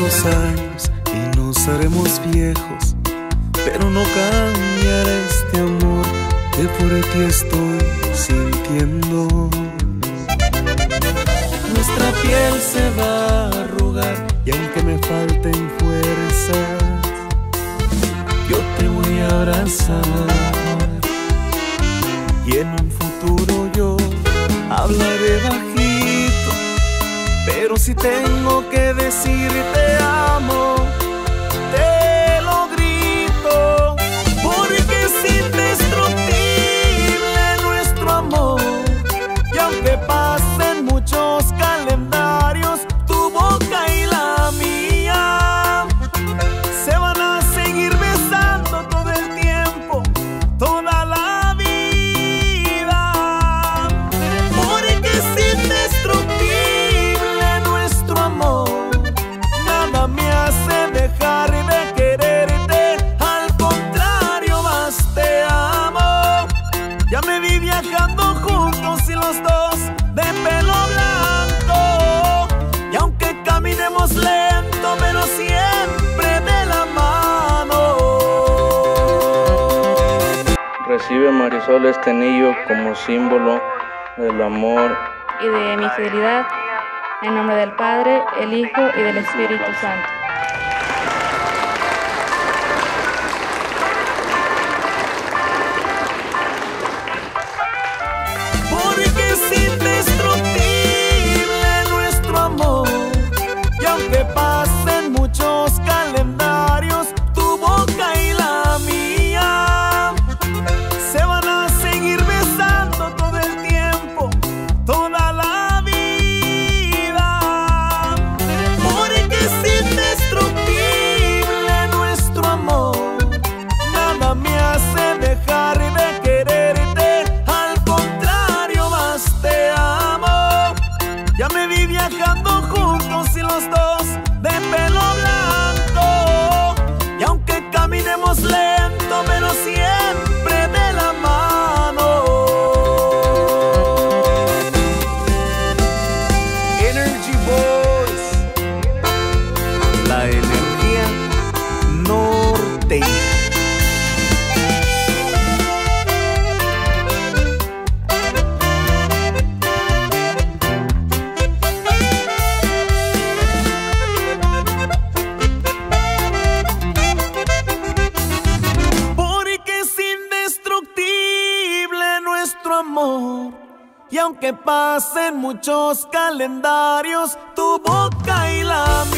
los años y nos haremos viejos, pero no cambiará este amor que por ti estoy sintiendo. Nuestra piel se va a arrugar y aunque me falten fuerzas, yo te voy a abrazar. Y en un futuro yo hablaré bajito, pero si tengo que decir te amo, te lo grito, porque es indestructible nuestro amor. Y aunque pasen muchos calendarios, tu boca y la mía se van a seguir besando todo el tiempo, toda la vida, porque es indestructible nuestro amor. Nada me hace dejar de quererte, al contrario más te amo. Ya me vi viajando juntos y los dos de pelo blanco, y aunque caminemos lento, pero siempre de la mano. Recibe, Marisol, este anillo como símbolo del amor y de mi fidelidad, en nombre del Padre, el Hijo y del Espíritu Santo. Porque es indestructible nuestro amor, y aunque pasen muchos calendarios, tu boca y la mía se van a seguir besando todo el tiempo, toda la vida, porque es indestructible nuestro amor. Nada me hace dejar de quererte, al contrario más te amo. Ya me vi viajando juntos y los dos de pelo blanco, y aunque caminemos lento, pero siempre de la mano. Energy Boys, la energía norteña. Porque es indestructible nuestro amor, y aunque pasen muchos calendarios, tu boca y la mía